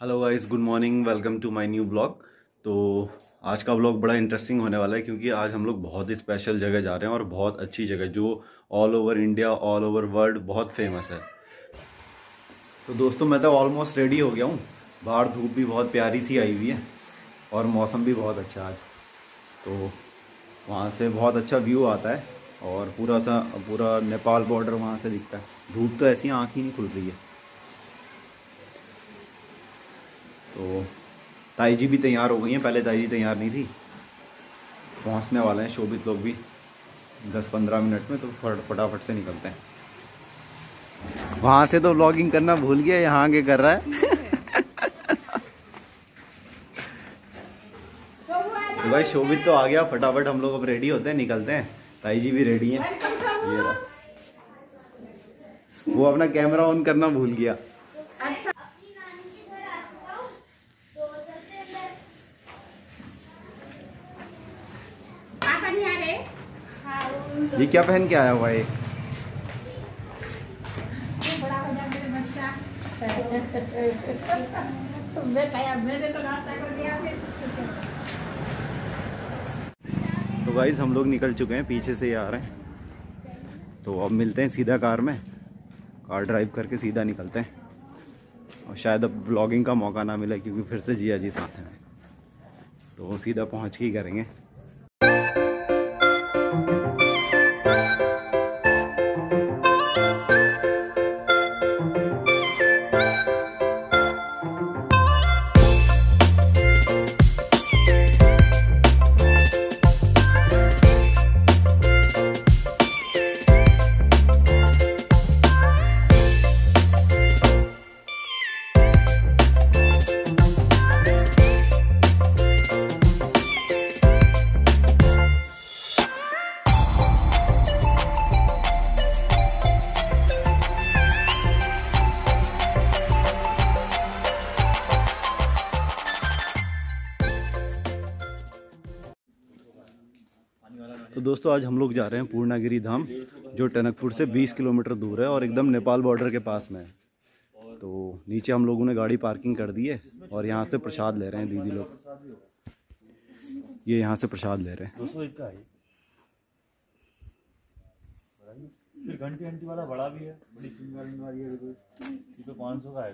Hello guys, good morning, welcome to my new blog. तो आज का ब्लॉग बड़ा इंटरेस्टिंग होने वाला है क्योंकि आज हम लोग बहुत ही स्पेशल जगह जा रहे हैं और बहुत अच्छी जगह जो all over India, all over world बहुत फेमस है। तो दोस्तों, मैं तो ऑलमोस्ट रेडी हो गया हूँ। बाहर धूप भी बहुत प्यारी सी आई हुई है और मौसम भी बहुत अच्छा है आज। तो वहाँ से बहुत अच्छा व्यू आता है और पूरा नेपाल बॉर्डर वहाँ से दिखता है। धूप तो ऐसी आँख ही नहीं खुल रही है। तो ताई जी भी तैयार हो गई हैं, पहले ताई जी तैयार नहीं थी। पहुंचने वाले हैं शोभित लोग भी 10-15 मिनट में, तो फटाफट से निकलते हैं। वहाँ से तो व्लॉगिंग करना भूल गया, यहाँ आके कर रहा है। तो भाई शोभित तो आ गया, फटाफट हम लोग अब रेडी होते हैं, निकलते हैं। ताई जी भी रेडी हैं। ये रहा, वो अपना कैमरा ऑन करना भूल गया। ये क्या पहन के आया हुआ है? तो गाइस हम लोग निकल चुके हैं, पीछे से ही आ रहे हैं। तो अब मिलते हैं सीधा कार में, कार ड्राइव करके सीधा निकलते हैं। और शायद अब ब्लॉगिंग का मौका ना मिले क्योंकि फिर से जिया जी साथ हैं, तो सीधा पहुंच के ही करेंगे। तो दोस्तों, आज हम लोग जा रहे हैं पूर्णागिरी धाम, जो टनकपुर से 20 किलोमीटर दूर है और एकदम नेपाल बॉर्डर के पास में है। तो नीचे हम लोगों ने गाड़ी पार्किंग कर दी है और यहाँ से प्रसाद ले रहे हैं दीदी लोग। ये यहाँ से प्रसाद ले रहे हैं। घंटी घंटी वाला बड़ा भी है, बड़ी वाली है, ये तो 500 का है।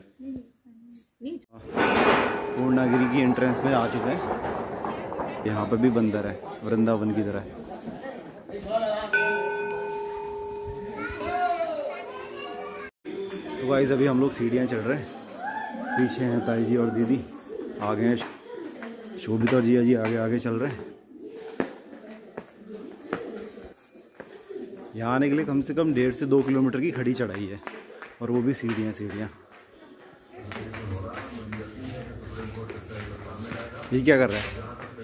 पूर्णागिरी की एंट्रेंस में आ चुके हैं। यहाँ पे भी बंदर है, वृंदावन की तरह। तो गाइस अभी हम लोग सीढ़ियाँ चढ़ रहे हैं। पीछे हैं ताई जी और दीदी, आगे हैं शोभित और जिया जी आगे आगे चल रहे हैं। यहाँ आने के लिए कम से कम 1.5 से 2 किलोमीटर की खड़ी चढ़ाई है और वो भी सीढ़ियाँ। ये क्या कर रहा है?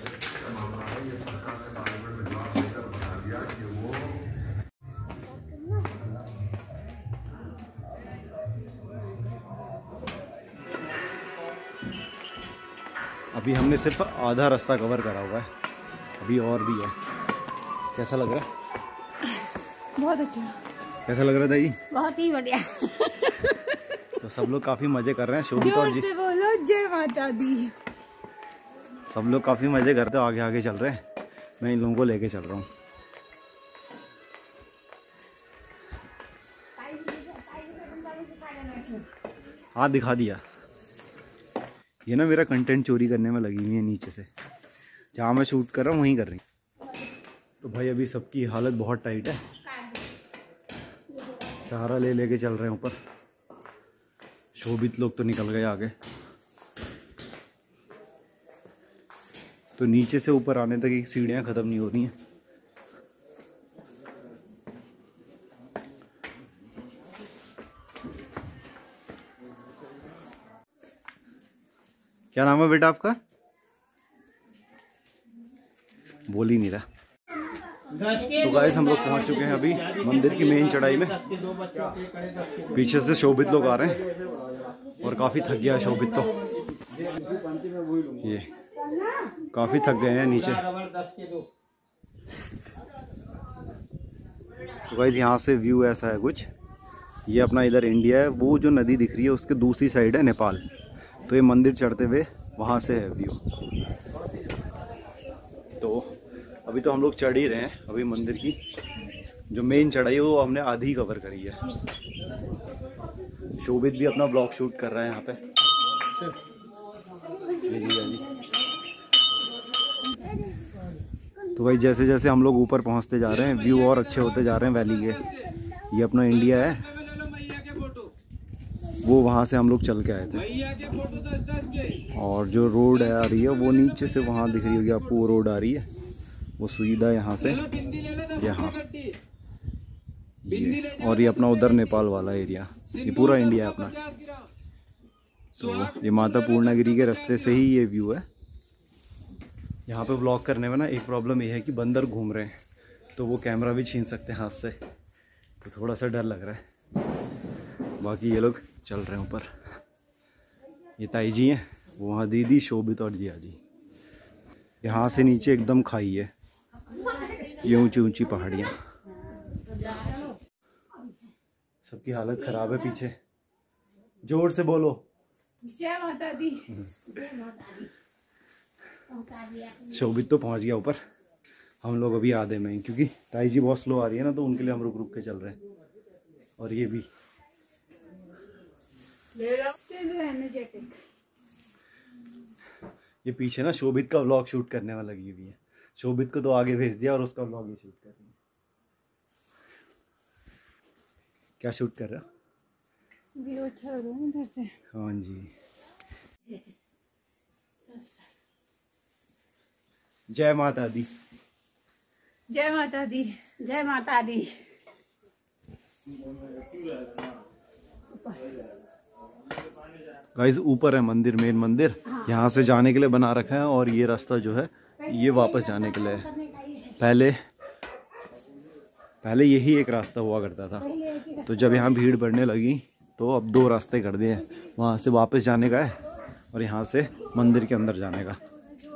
अभी हमने सिर्फ आधा रास्ता कवर करा हुआ है, अभी और भी है। कैसा लग रहा है? बहुत अच्छा। कैसा लग रहा था ये? बहुत ही बढ़िया। तो सब लोग काफी मजे कर रहे हैं। शोभित और जी से बोलो जय माता दी। सब लोग काफी मजे करते आगे आगे चल रहे हैं। मैं इन लोगों को लेके चल रहा हूँ। हाँ, दिखा दिया। ये ना मेरा कंटेंट चोरी करने में लगी हुई है नीचे से। जहाँ मैं शूट कर रहा हूँ वहीं कर रही। तो भाई अभी सबकी हालत बहुत टाइट है, सहारा ले लेके चल रहे हैं ऊपर। शोभित लोग तो निकल गए आगे। तो नीचे से ऊपर आने तक की सीढ़ियाँ खत्म नहीं हो रही हैं। क्या नाम है बेटा आपका? बोल ही नहीं रहा। तो गाइस हम लोग पहुंच चुके हैं अभी मंदिर की मेन चढ़ाई में। पीछे से शोभित लोग आ रहे हैं और काफी थक गया है शोभित। तो ये काफी थक गए हैं नीचे। तो गाइस यहाँ से व्यू ऐसा है कुछ। ये अपना इधर इंडिया है, वो जो नदी दिख रही है उसके दूसरी साइड है नेपाल। तो ये मंदिर चढ़ते हुए वहाँ से है व्यू। तो अभी तो हम लोग चढ़ ही रहे हैं, अभी मंदिर की जो मेन चढ़ाई है वो हमने आधी ही कवर करी है। शोभित भी अपना ब्लॉग शूट कर रहा है यहाँ पे। जी। तो भाई जैसे जैसे हम लोग ऊपर पहुँचते जा रहे हैं व्यू और अच्छे होते जा रहे हैं वैली के। ये अपना इंडिया है, वो वहाँ से हम लोग चल के आए थे। और जो रोड है आ रही है वो नीचे से वहाँ दिख रही होगी आपको, वो रोड आ रही है, वो सीधा यहाँ से यहाँ ये। और ये अपना उधर नेपाल वाला एरिया, ये पूरा इंडिया है अपना। तो ये माता पूर्णागिरी के रास्ते से ही ये व्यू है। यहाँ पे व्लॉग करने में ना एक प्रॉब्लम ये है कि बंदर घूम रहे हैं, तो वो कैमरा भी छीन सकते हैं हाथ से, तो थोड़ा सा डर लग रहा है। बाकी ये लोग चल रहे हैं ऊपर। ये ताई जी हैं, वो वहाँ दीदी, शोभित और जिया जी। यहाँ से नीचे एकदम खाई है, ये ऊंची ऊंची पहाड़ियाँ। सबकी हालत खराब है पीछे, जोर से बोलो जय माता दी। शोभित तो पहुँच गया ऊपर, हम लोग अभी आधे में ही, क्योंकि ताई जी बहुत स्लो आ रही है ना, तो उनके लिए हम रुक रुक के चल रहे हैं। और ये भी ये पीछे ना शोभित का व्लॉग शूट करने वाला लगी हुई है। शोभित को तो आगे भेज दिया और उसका व्लॉग ये शूट कर रही है। क्या शूट कर रहा है? व्यू अच्छा लग रहा है इधर से। हाँ जी। जय माता दी। जय माता दी। जय माता दी। गाइस ऊपर है मंदिर, मेन मंदिर यहाँ से जाने के लिए बना रखा है। और ये रास्ता जो है ये वापस जाने के लिए है। पहले यही एक रास्ता हुआ करता था, तो जब यहाँ भीड़ बढ़ने लगी तो अब दो रास्ते कर दिए, वहाँ से वापस जाने का है और यहाँ से मंदिर के अंदर जाने का।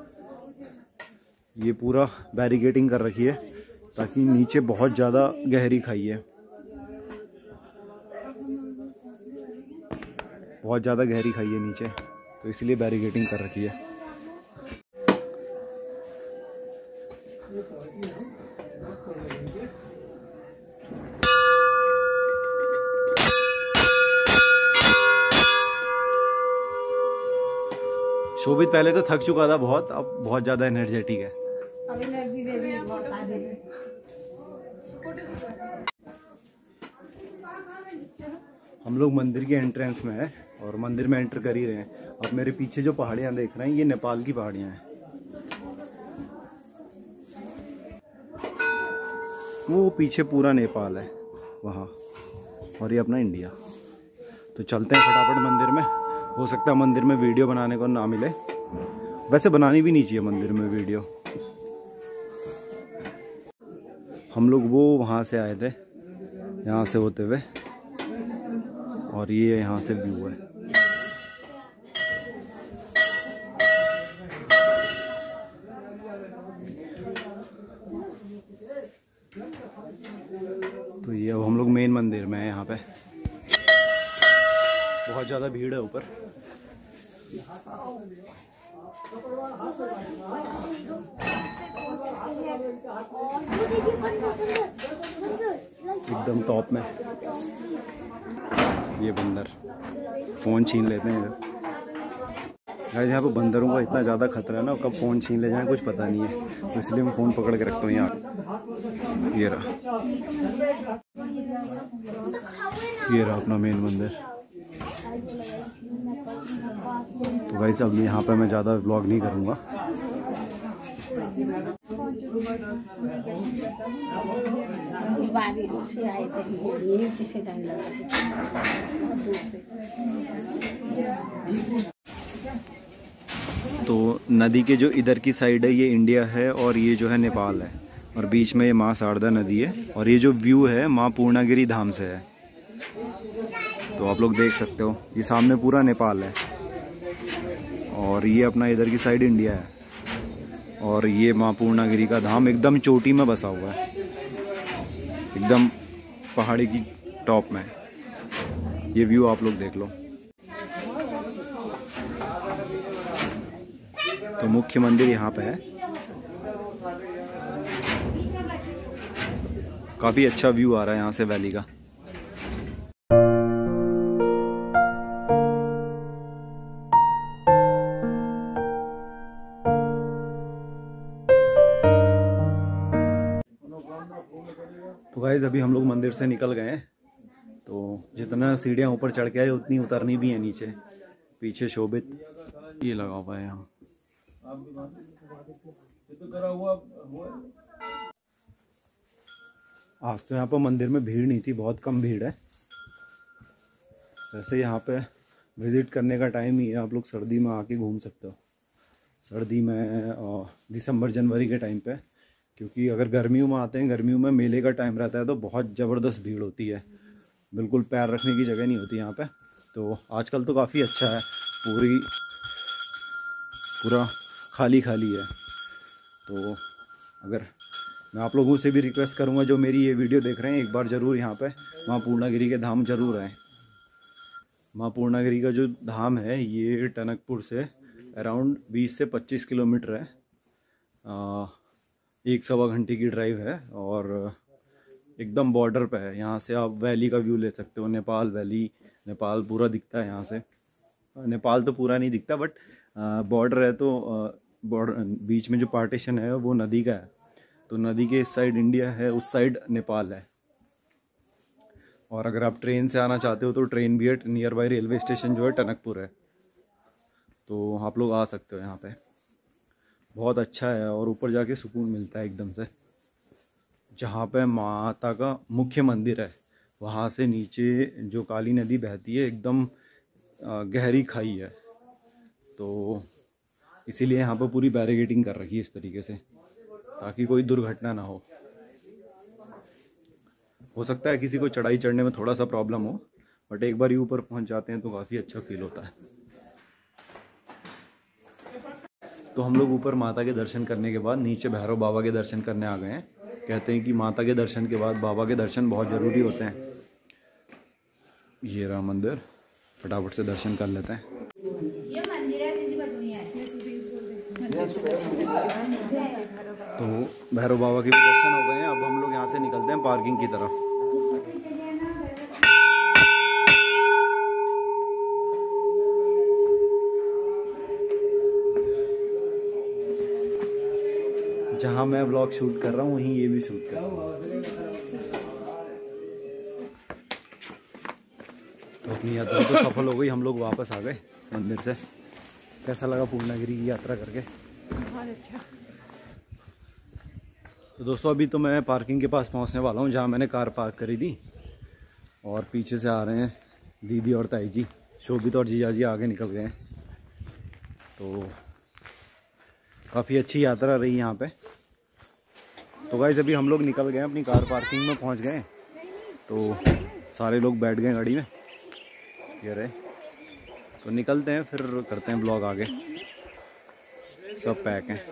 ये पूरा बैरिकेडिंग कर रखी है ताकि नीचे बहुत ज़्यादा गहरी खाई है, बहुत ज़्यादा गहरी खाई है नीचे, तो इसलिए बैरिकेडिंग कर रखी है। शोभित पहले तो थक चुका था बहुत, अब बहुत ज़्यादा एनर्जेटिक है। हम लोग मंदिर के एंट्रेंस में है और मंदिर में एंटर कर ही रहे हैं। अब मेरे पीछे जो पहाड़ियाँ देख रहे हैं ये नेपाल की पहाड़ियाँ हैं, वो पीछे पूरा नेपाल है वहाँ, और ये अपना इंडिया। तो चलते हैं फटाफट मंदिर में। हो सकता है मंदिर में वीडियो बनाने को ना मिले, वैसे बनानी भी नहीं चाहिए मंदिर में वीडियो। हम लोग वो वहाँ से आए थे, यहाँ से होते हुए, और ये यहाँ से व्यू है। तो ये अब हम लोग मेन मंदिर में है। यहाँ पे बहुत ज़्यादा भीड़ है ऊपर। एकदम टॉप में ये बंदर फ़ोन छीन लेते हैं इधर। यहाँ पे बंदरों का इतना ज़्यादा खतरा है ना, कब फ़ोन छीन ले जाए कुछ पता नहीं है, तो इसलिए मैं फ़ोन पकड़ के रखता हूँ यहाँ। ये रहा अपना मेन मंदिर। तो गाइस अब यहाँ पे मैं ज़्यादा व्लॉग नहीं करूँगा। से आए थे से टाइम लगा। तो नदी के जो इधर की साइड है ये इंडिया है और ये जो है नेपाल है, और बीच में ये माँ शारदा नदी है, और ये जो व्यू है माँ पूर्णागिरी धाम से है। तो आप लोग देख सकते हो ये सामने पूरा नेपाल है और ये अपना इधर की साइड इंडिया है, और ये माँ पूर्णागिरी का धाम एकदम चोटी में बसा हुआ है, एकदम पहाड़ी की टॉप में। ये व्यू आप लोग देख लो। तो मुख्य मंदिर यहाँ पे है। काफ़ी अच्छा व्यू आ रहा है यहाँ से वैली का। तो गाइस अभी हम लोग मंदिर से निकल गए हैं। तो जितना सीढ़ियाँ ऊपर चढ़ के आए उतनी उतरनी भी है नीचे। पीछे शोभित ये लगा हुआ है यहाँ। आज तो यहाँ पर मंदिर में भीड़ नहीं थी, बहुत कम भीड़ है। वैसे यहाँ पे विजिट करने का टाइम ही है, आप लोग सर्दी में आके घूम सकते हो। सर्दी में दिसंबर जनवरी के टाइम पे, क्योंकि अगर गर्मियों में आते हैं, गर्मियों में मेले का टाइम रहता है तो बहुत ज़बरदस्त भीड़ होती है, बिल्कुल पैर रखने की जगह नहीं होती यहाँ पे। तो आजकल तो काफ़ी अच्छा है, पूरा खाली खाली है। तो अगर मैं आप लोगों से भी रिक्वेस्ट करूँगा जो मेरी ये वीडियो देख रहे हैं, एक बार ज़रूर यहाँ पे माँ पूर्णागिरी के धाम जरूर आएँ। माँ पूर्णागिरी का जो धाम है ये टनकपुर से अराउंड 20 से 25 किलोमीटर है। 1-1.25 घंटे की ड्राइव है और एकदम बॉर्डर पे है। यहाँ से आप वैली का व्यू ले सकते हो, नेपाल वैली, नेपाल पूरा दिखता है यहाँ से। नेपाल तो पूरा नहीं दिखता, बट बॉर्डर है तो बॉर्डर बीच में जो पार्टीशन है वो नदी का है। तो नदी के इस साइड इंडिया है, उस साइड नेपाल है। और अगर आप ट्रेन से आना चाहते हो तो ट्रेन भी है, नियर बाई रेलवे स्टेशन जो है टनकपुर है, तो आप लोग आ सकते हो यहाँ पे। बहुत अच्छा है और ऊपर जाके सुकून मिलता है एकदम से। जहाँ पे माता का मुख्य मंदिर है वहाँ से नीचे जो काली नदी बहती है, एकदम गहरी खाई है। तो इसीलिए यहाँ पर पूरी बैरिकेडिंग कर रखी है इस तरीके से, ताकि कोई दुर्घटना ना हो सकता है किसी को चढ़ाई चढ़ने में थोड़ा सा प्रॉब्लम हो, बट एक बार ही ऊपर पहुँच जाते हैं तो काफ़ी अच्छा फील होता है। तो हम लोग ऊपर माता के दर्शन करने के बाद नीचे भैरव बाबा के दर्शन करने आ गए हैं। कहते हैं कि माता के दर्शन के बाद बाबा के दर्शन बहुत ज़रूरी होते हैं। ये रहा मंदिर, फटाफट से दर्शन कर लेते हैं। तो भैरव बाबा के भी दर्शन हो गए हैं। अब हम लोग यहाँ से निकलते हैं पार्किंग की तरफ। जहाँ मैं व्लॉग शूट कर रहा हूँ वहीं ये भी शूट कर रहा हूँ। तो अपनी यात्रा तो सफल हो गई, हम लोग वापस आ गए मंदिर से। कैसा लगा पूर्णागिरी की यात्रा करके? बहुत अच्छा। तो दोस्तों अभी तो मैं पार्किंग के पास पहुंचने वाला हूं जहां मैंने कार पार्क करी थी, और पीछे से आ रहे हैं दीदी और ताई जी, शोभित और जीजा जी आगे निकल गए हैं। तो काफ़ी अच्छी यात्रा रही यहाँ पे। तो गाइस अभी हम लोग निकल गए, अपनी कार पार्किंग में पहुँच गए। तो सारे लोग बैठ गए गाड़ी में, ये रहे। तो निकलते हैं, फिर करते हैं ब्लॉग आगे। सब पैक हैं।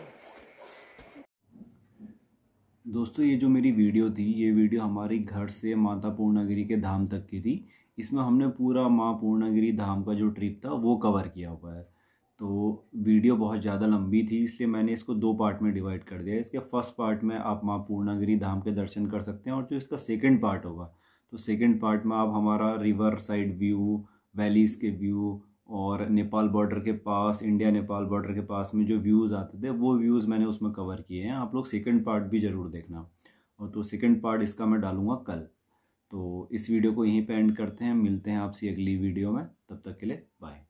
दोस्तों ये जो मेरी वीडियो थी, ये वीडियो हमारी घर से माता पूर्णागिरी के धाम तक की थी। इसमें हमने पूरा माँ पूर्णागिरी धाम का जो ट्रिप था वो कवर किया हुआ है। तो वीडियो बहुत ज़्यादा लंबी थी, इसलिए मैंने इसको 2 पार्ट में डिवाइड कर दिया। इसके फर्स्ट पार्ट में आप माँ पूर्णागिरी धाम के दर्शन कर सकते हैं, और जो इसका सेकंड पार्ट होगा तो सेकंड पार्ट में आप हमारा रिवर साइड व्यू, वैलीज़ के व्यू, और नेपाल बॉर्डर के पास, इंडिया नेपाल बॉर्डर के पास में जो व्यूज़ आते थे वो व्यूज़ मैंने उसमें कवर किए हैं। आप लोग सेकंड पार्ट भी ज़रूर देखना। और तो सेकंड पार्ट इसका मैं डालूँगा कल। तो इस वीडियो को यहीं पे एंड करते हैं, मिलते हैं आपसे अगली वीडियो में। तब तक के लिए बाय।